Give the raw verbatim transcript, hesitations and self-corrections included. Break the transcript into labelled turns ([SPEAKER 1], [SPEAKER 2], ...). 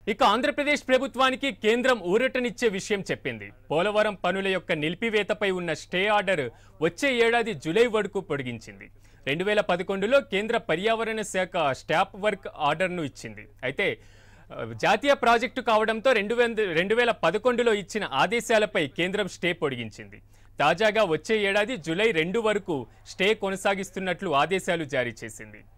[SPEAKER 1] ఇక ఆంధ్రప్రదేశ్ ప్రభుత్వానికి కేంద్రం ఊరటనిచ్చే విషయం చెప్పింది. పోలవరం పనుల యొక్క నిలిపివేతపై ఉన్న స్టే ఆర్డర్ వచ్చే ఏడాది జూలై వరకు పొడిగించింది. రెండు వేల పదకొండులో కేంద్ర పర్యావరణ శాఖ స్టాప్ వర్క్ ఆర్డర్ను ఇచ్చింది. అయితే జాతీయ ప్రాజెక్టు కావడంతో రెండు వేల రెండు వేల పదకొండులో ఇచ్చిన ఆదేశాలపై కేంద్రం స్టే పొడిగించింది. తాజాగా వచ్చే ఏడాది జూలై రెండు వరకు స్టే కొనసాగిస్తున్నట్లు ఆదేశాలు జారీ చేసింది.